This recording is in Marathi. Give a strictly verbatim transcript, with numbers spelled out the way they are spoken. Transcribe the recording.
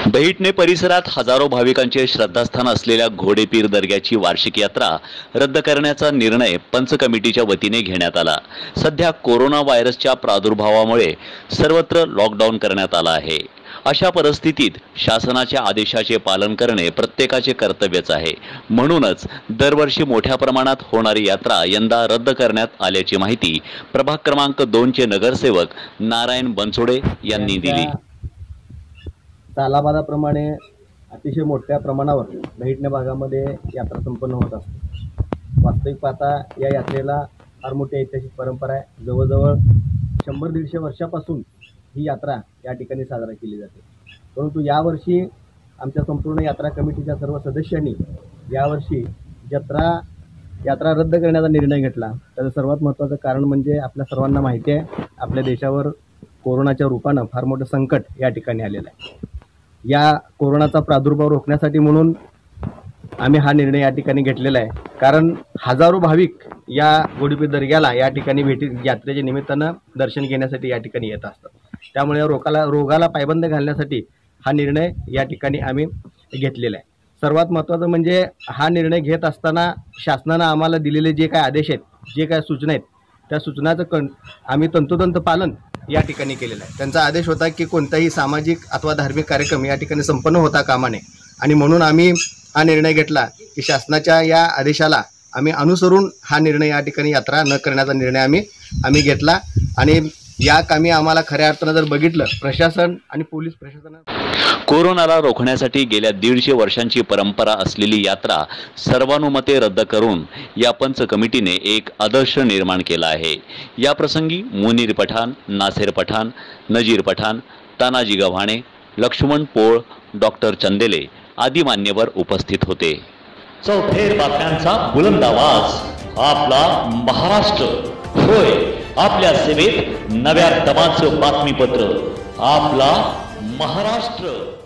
दहिटणे परिसरात हजारो भाविकांचे श्रद्धास्थान असलेल्या घोडेपीर दर्ग्याची वार्षिक यात्रा रद्द करण्याचा निर्णय पंच कमिटीच्या वतीने घेण्यात आला। सध्या कोरोना व्हायरसच्या प्रादुर्भावामुळे सर्वत्र लॉकडाऊन करण्यात आला आहे। अशा परिस्थितीत शासनाच्या आदेशाचे पालन करणे प्रत्येकाचे कर्तव्यच आहे। म्हणूनच दरवर्षी मोठ्या प्रमाणात होणारी यात्रा यंदा रद्द करण्यात आल्याची माहिती प्रभाग क्रमांक दोन चे नगरसेवक नारायण बनसोडे यांनी दिली। सालाबादाप्रमाणे अतिशय मोठ्या प्रमाणावर दहिटणे भागामध्ये यात्रा संपन्न होत असते। वास्तविक पाहता या यात्रेला फार मोठी ऐतिहासिक परंपरा आहे। जवळजवळ शंभर दीडशे वर्षापासून ही यात्रा या ठिकाणी साजरा केली जाते। परंतु यावर्षी आमच्या संपूर्ण यात्रा कमिटीच्या सर्व सदस्यांनी यावर्षी जत्रा यात्रा रद्द करण्याचा निर्णय घेतला। त्याचं सर्वात महत्त्वाचं कारण म्हणजे आपल्या सर्वांना माहिती आहे, आपल्या देशावर कोरोनाच्या रूपानं फार मोठं संकट या ठिकाणी आलेलं आहे। या कोरोनाचा प्रादुर्भाव रोखण्यासाठी म्हणून आम्ही हा निर्णय या ठिकाणी घेतलेला आहे। कारण हजारो भाविक या घोडेपीर दर्ग्याला या ठिकाणी भेटी यात्रेच्या निमित्तानं दर्शन घेण्यासाठी या ठिकाणी येत असतात। त्यामुळे या रोगाला रोगाला पायबंद घालण्यासाठी हा निर्णय या ठिकाणी आम्ही घेतलेला आहे। सर्वात महत्त्वाचं म्हणजे हा निर्णय घेत असताना शासनानं आम्हाला दिलेले जे काय आदेश आहेत, जे काय सूचना आहेत, त्या सूचनाचं कण आम्ही तंतोतंत पालन या ठिकाणी केलेलं आहे। त्यांचा आदेश होता की कोणताही सामाजिक अथवा धार्मिक कार्यक्रम या ठिकाणी संपन्न होता कामा नये आणि म्हणून आम्ही हा निर्णय घेतला की शासनाच्या या आदेशाला आम्ही अनुसरून हा निर्णय या ठिकाणी यात्रा न करण्याचा निर्णय आम्ही आम्ही घेतला। आणि या कामी आम्हाला खऱ्या अर्थानं जर बघितलं, प्रशासन आणि पोलीस प्रशासनानं कोरोनाला रोखण्यासाठी गेल्या दीडशे वर्षांची परंपरा असलेली यात्रा सर्वानुमते रद्द करून या पंच कमिटीने एक आदर्श निर्माण केला आहे। या प्रसंगी मुनीर पठाण, नासेर पठाण, नजीर पठाण, तानाजी गव्हाणे, लक्ष्मण पोळ, डॉक्टर चंदेले आदी मान्यवर उपस्थित होते। चौफेर बातम्यांचा बुलंद आवाज, आपला महाराष्ट्र होय। आपल्या सेवेत नव्या दमाचं बातमीपत्र, आपला महाराष्ट्र।